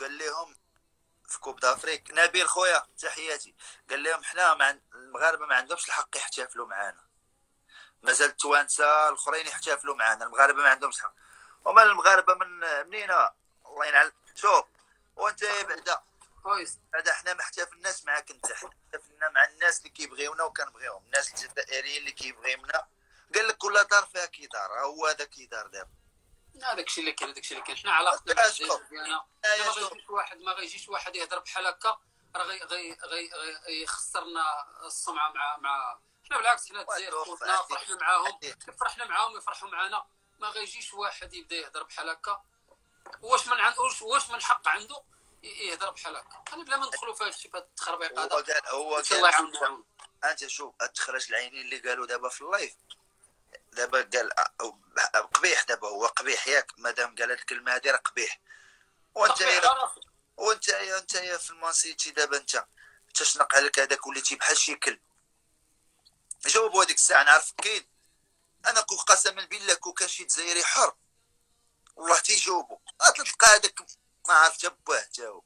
قال لهم في كوب دافريك، نبيل خويا تحياتي، قال لهم حنا المغاربه ما عندهمش الحق يحتفلوا معنا، مازال التوانسه الاخرين يحتفلوا معنا، المغاربه ما عندهمش حق. وما المغاربه منين الله ينعل. شوف وانت بعدا حنا ما احتفلناش معاك انت، حنا احتفلنا مع الناس اللي كيبغيونا وكنبغيوهم، الناس الجزائريين اللي كيبغيونا. قال لك كل دار فيها كيدار، هو هذا كيدار دابا. هذاك الشيء اللي كاين، هذاك الشيء اللي كاين. حنا علاقتنا مع الجزائر ديالنا، ما غيجيش واحد يهضر بحال هكا راه غي يخسرنا السمعه مع حنا. بالعكس حنا الجزائر خوتنا، فرحنا معاهم، فرحنا معاهم يفرحوا معنا. ما غيجيش واحد يبدا يهضر بحال هكا. واش من حق عنده يهضر بحال هكا؟ انا بلا ما ندخلوا في هذا الشيء، في هذا التخربيق هذا. هو الله يعاوننا. انت شوف التخرج العينين اللي قالوا دابا في اللايف، دابا قال قبيح، دابا هو قبيح ياك، مادام قال هاد الكلمه هادي راه قبيح. وانت في المان سيتي دابا انت تشنق عليك هذاك، وليتي بحال شي كلب. جاوبوا هذيك الساعه نعرف كاين، انا قسما بالله كون كان شي جزائري حر والله تيجاوبوا، تلقى هذاك ما عرفت باه جاوب.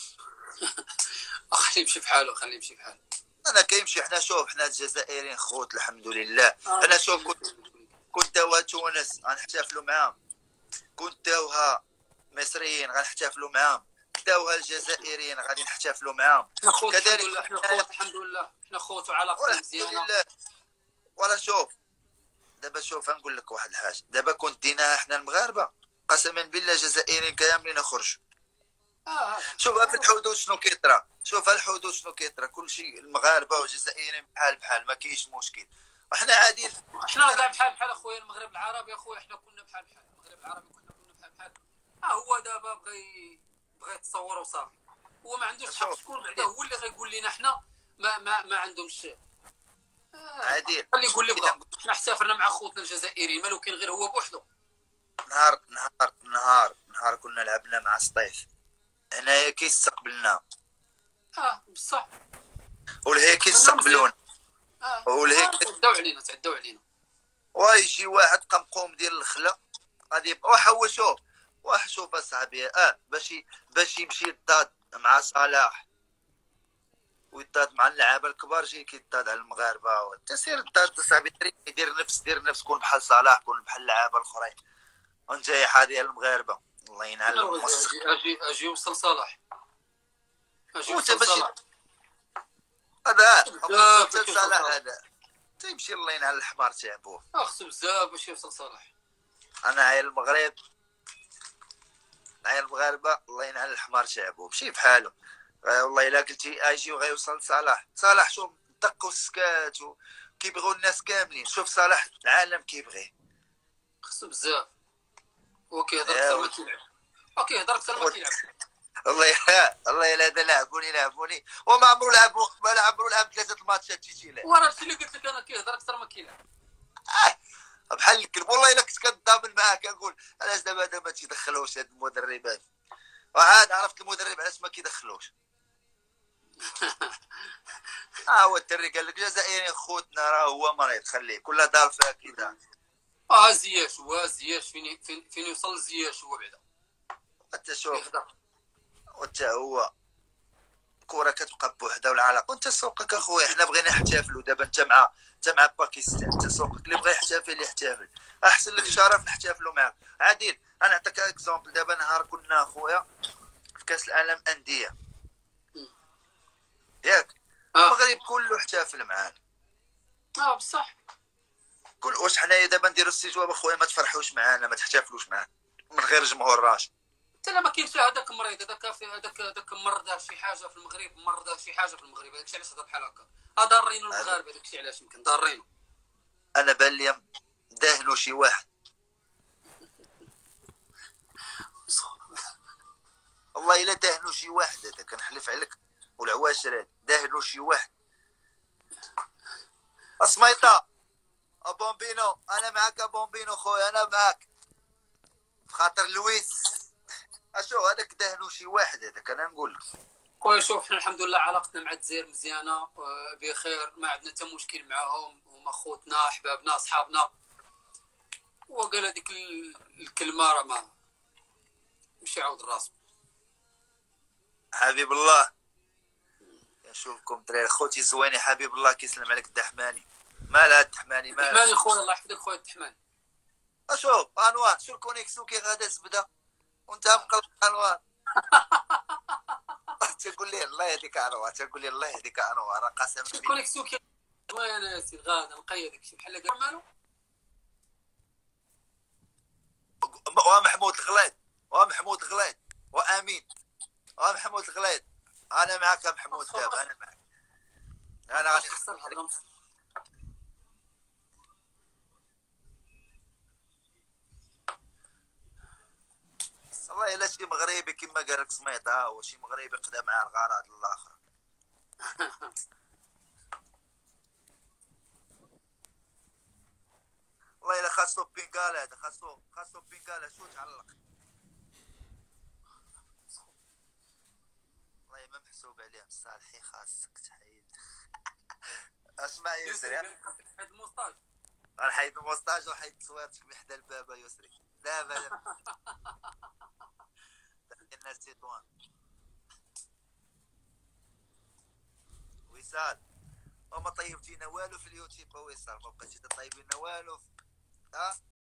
خليه يمشي بحاله، خليه يمشي بحاله. انا كيمشي. حنا شوف حنا الجزائريين خوت الحمد لله. انا شوف كنت داوها تونس غنحتفلوا معاهم، كنت داوها مصريين غنحتفلوا معاهم، داوها الجزائريين غادي نحتفلوا معاهم كذلك. حنا خوت الحمد لله، حنا خوت وعلاقتنا مزيانه. ولا شوف دابا، شوف نقول لك واحد الحاجه، دابا كنت ديناها حنا المغاربه قسما بالله الجزائريين كاملين يخرجوا. شوف في الحدود شنو كيطرا، شوف الحدود شنو كيطرا، كلشي المغاربه والجزائريين بحال ما كاينش مشكل، وحنا عادي. حنا راه كاع بحال اخويا. المغرب العربي اخويا حنا كنا بحال المغرب العربي كنا بحال. هو دابا بغى يتصور وصافي. هو ما عندوش حق. شكون بعدا هو اللي غيقول لنا حنا ما عندهمش عادي. اللي يقول لي بغا حنا احتفلنا مع خوتنا الجزائريين، مالو كاين غير هو بوحدو. نهار كنا لعبنا مع سطيف هنايا كيستقبلنا. بصح والهي كيستقبلونا. والهي تعداو علينا. ويجي واحد قمقوم ديال الخلا غادي هو شوف اصاحبي باش يمشي يضاد مع صلاح ويضاد مع اللعابه الكبار، جاي كيضاد على المغاربه. وانت سير ضاد صاحبي، دير نفس كون بحال صلاح، كون بحال اللعابه الاخرين، وانت يا حادي على المغاربه. الله ينعل. اجي وصل صلاح، هذا صلاح هذا تيمشي الله ينعل الحمار تاعبوه. خصو بزاف باش يوصل صلاح. انا عيل المغرب، عيل المغاربه الله ينعل الحمار تاعبوه، ماشي بحالو. والله الا قلتي اجي وغيوصل صلاح شوف دق وسكات كيبغيو الناس كاملين. شوف صلاح العالم كيبغيه، خصو بزاف. هو كيهضر اكثر ما كيلعب، كيهضر اكثر ما كيلعب. الله الا هذا لعبوني وما عمرو لعب 3 الماتشات تيجي له. وراه هادشي اللي قلت لك انا، كيهضر اكثر ما كيلعب. بحال الكلب. والله الا كنت كنضامن معاه كنقول علاش دابا ما تيدخلوش هاد المدربات، وعاد عرفت المدرب علاش ما كيدخلوش. هو الدري قال لك الجزائريين خوتنا، راه هو مريض خليه كل دار فيها كذا. زياش فين يوصل زياش هو بعدا. انت شوف وانت هو الكره كتبقى بوحدها والعلاقه. وانت سوقك اخويا، حنا بغينا نحتفلوا دابا. انت مع باكستان، انت سوقك اللي بغى يحتفل احسن لك شرف نحتفلوا معاك. عادل انا نعطيك اكزومبل. دابا نهار كنا اخويا في كاس العالم انديه ياك، المغرب كله احتفل معانا. بصح واش حنايا دابا نديروا الاستجواب اخويا ما تفرحوش معانا، ما تحتفلوش معانا من غير جمهور راشد؟ حتى لا ما كاينش هذاك مريض، هذاك مرض شي حاجه في المغرب، داكشي علاش هضر بحال هكا. ضارينو المغاربه، داكشي علاش يمكن ضارينو. انا بان لي داهنوا شي واحد. والله الا داهنوا شي واحد، هذا كنحلف عليك والعواشر داهنوا شي واحد. اسميطه بومبينو، انا معاك بومبينو خويا، انا معاك في خاطر لويس. اشو هذاك داهنوا شي واحد، هذاك انا نقول لك خويا. شوف حنا الحمد لله علاقتنا مع الجزائر مزيانه بخير، ما عندنا حتى مشكل معاهم، هما خوتنا احبابنا اصحابنا. وقال هذيك الكلمه راه ما ماشي عاود راسو. حبيب الله نشوفكم دراري. خوتي زويني حبيب الله كيسلم عليك الدحماني. مالها الدحماني مالها؟ التحماني خويا الله يحفظك خويا التحماني. اشوف انوار شو الكونيكسيون كي غادا زبده وانت مقلق انوار. تقول لي الله يهديك انوار، تقول لي الله يهديك انوار قسما بالله. الكونيكسيون كي زوين يا سي غادا نقيدك شي بحال هكا مالو. ومحمود الغليظ ومحمود الغليظ وامين ومحمود الغليظ. انا معك يا محمود دابا انا معك. انا غادي نخسر الهضره. والله الا شي مغربي كيما قال لك سميطه وشي مغربي قدا مع الغرض الاخر. والله الا خاصو بينكال هذا خاصو بينكال شو تعلق. والله ما محسوب عليهم الصالحين خاصك تحيد. اسمع يسري هاد الموستاج غنحيد الموستاج وحيد تصويرتك من حدا الباب يسري دابا. الناس تيطوان وصال وما طيبتينا والو في اليوتيوب وصال ما بقيتي طيبين والو. ها